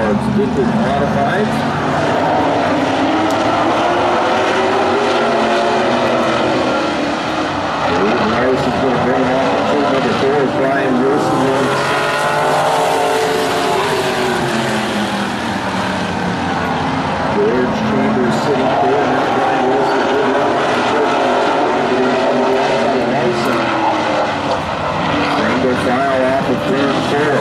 Parts Vintage Modifieds. Harris is going to bring off the team number 4, Brian Wilson. George Chambers sitting there, and that's Brian Wilson. Single file off of turn 4.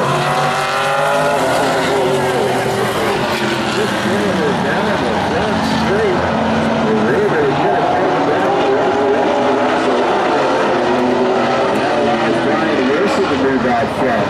Just bringing it down the front straight. We're able to get it down the right direction. Now allows Brian Wilson to move out front.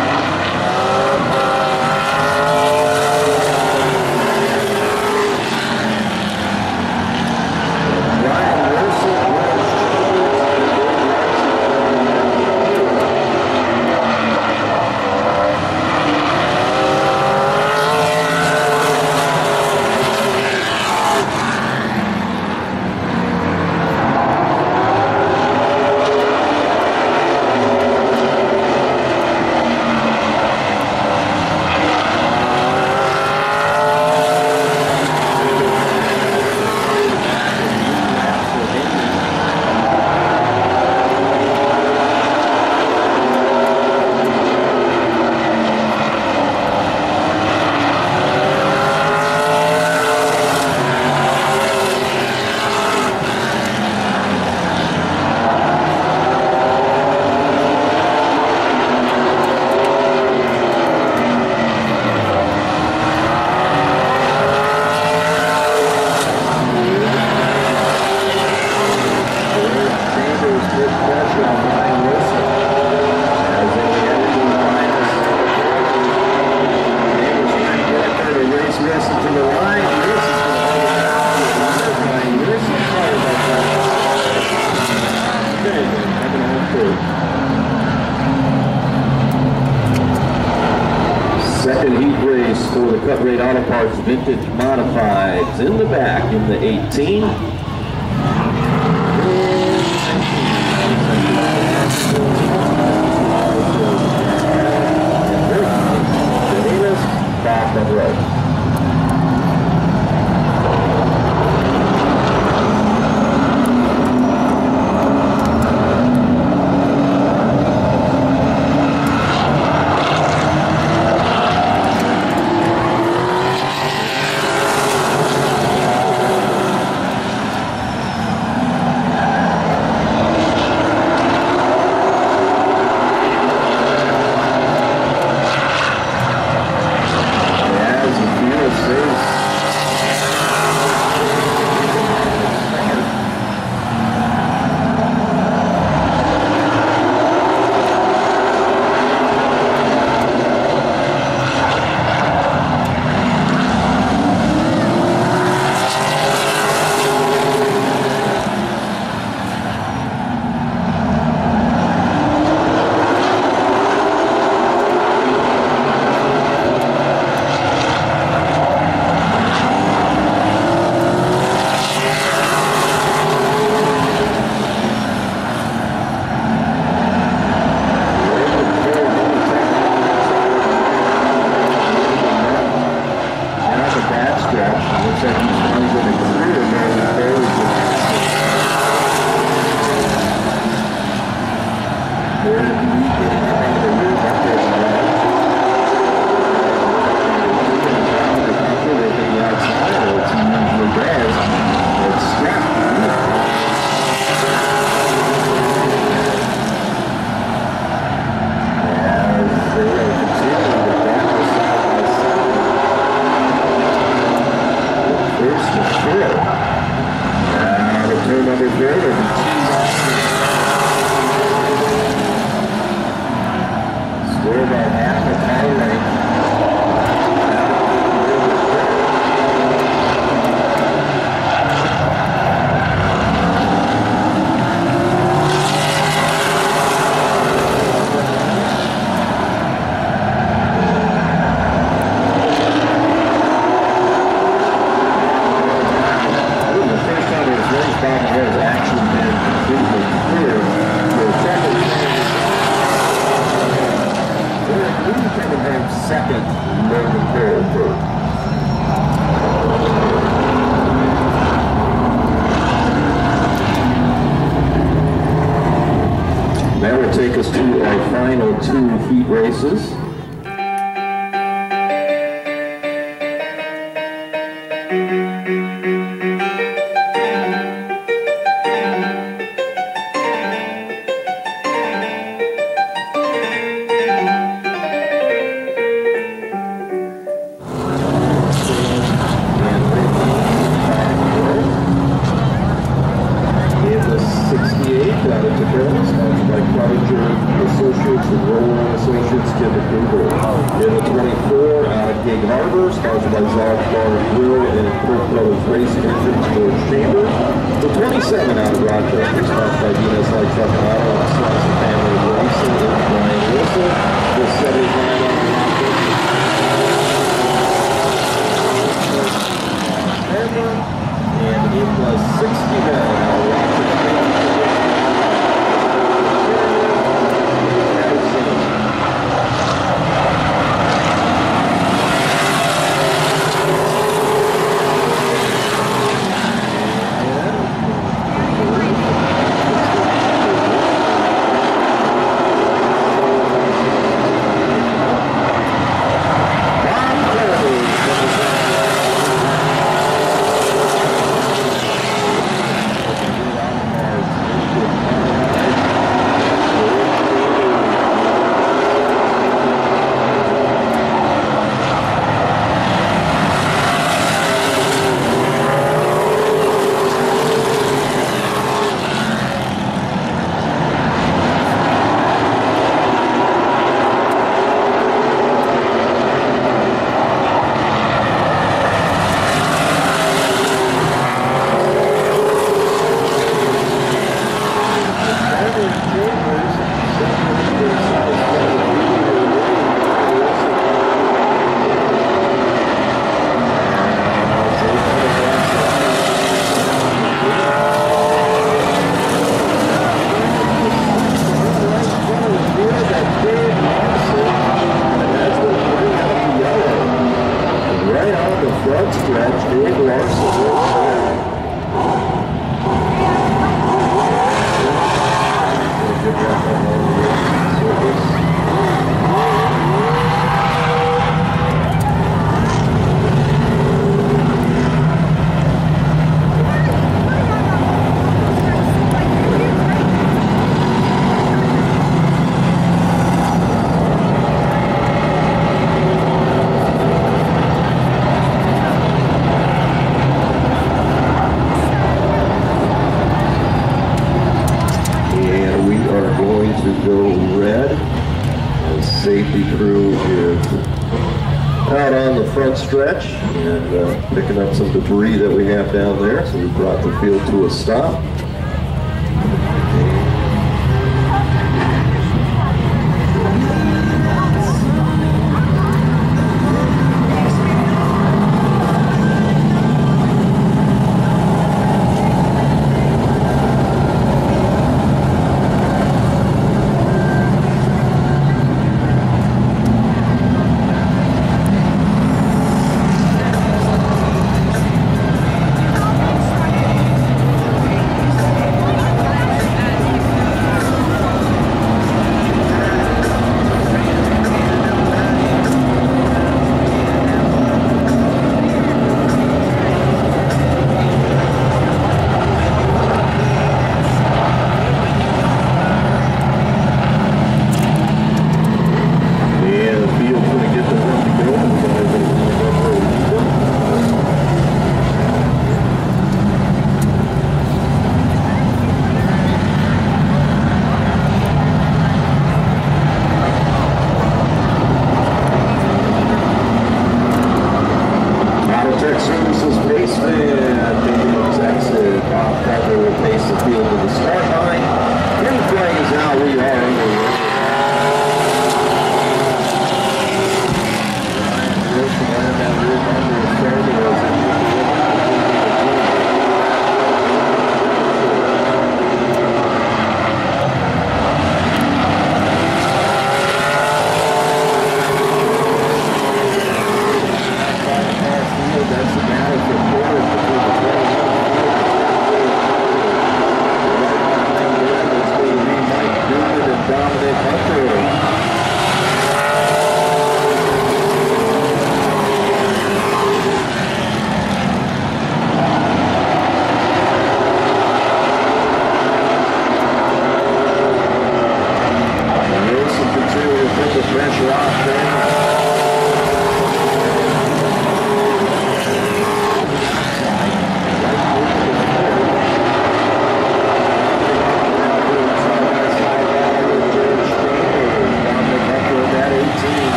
Second heat race for the Cut Rate Auto Parts Vintage Modifieds. In the back in the 18. Back on the road. 2 heat races. Stretch and picking up some debris that we have down there, so we brought the field to a stop.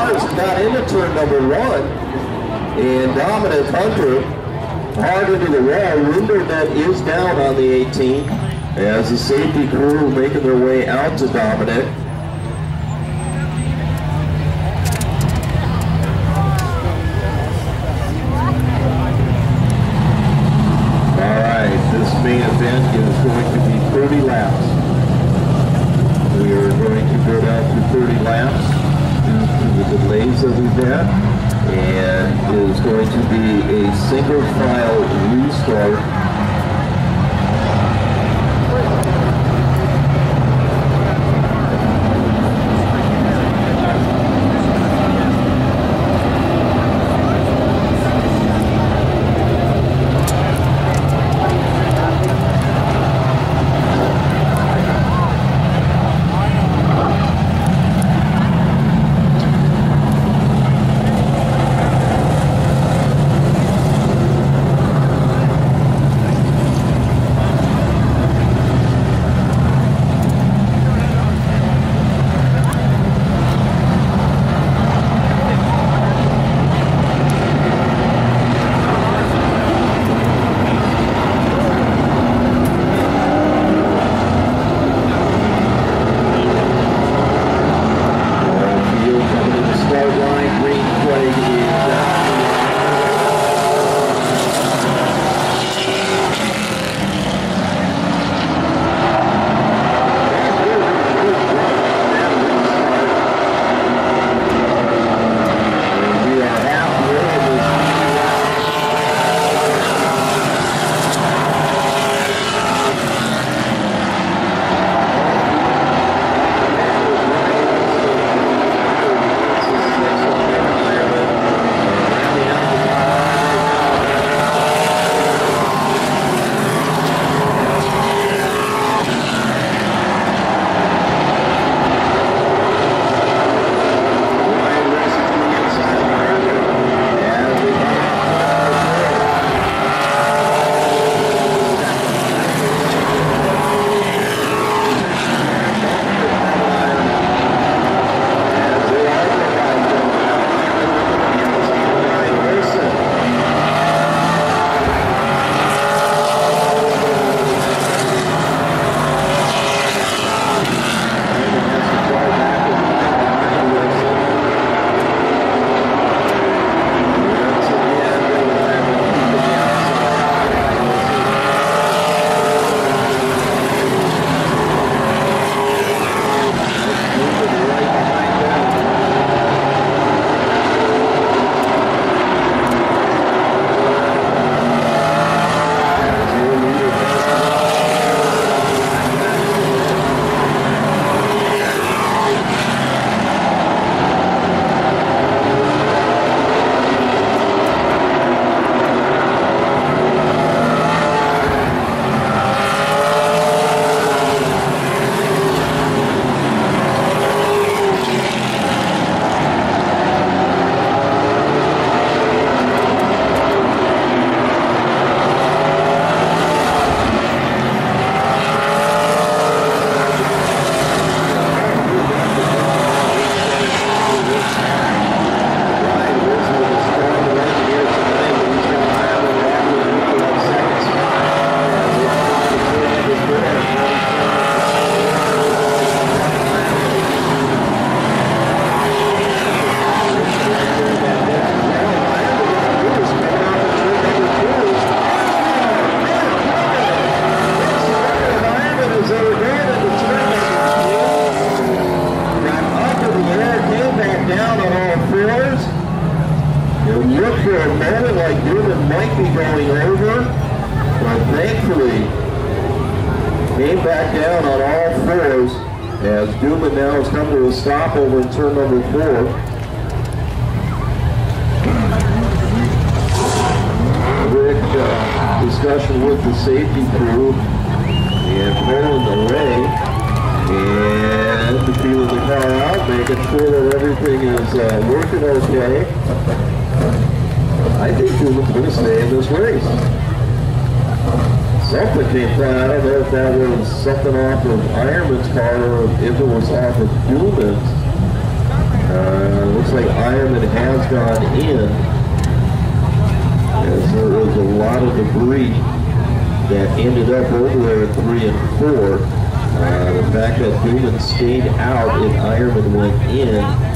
cars got into turn number 1, and Dominic Hunter hard into the wall. Lindernet is down on the 18 as the safety crew making their way out to Dominic. All right, this main event is going to be 30 laps. We are going to go down to 30 laps due to the delays that we've had, and it is going to be a single file restart. Came back down on all fours as Duman now has come to a stop over in turn number 4. Quick discussion with the safety crew and pulling away and feeling the car out, making sure that everything is working okay. I think Duman's going to stay in this race. Something came flying. I don't know if that was something off of Ironman's car or if it was off of Duman's. Looks like Ironman has gone in, as there was a lot of debris that ended up over there at 3 and 4. The fact that Newman stayed out and Ironman went in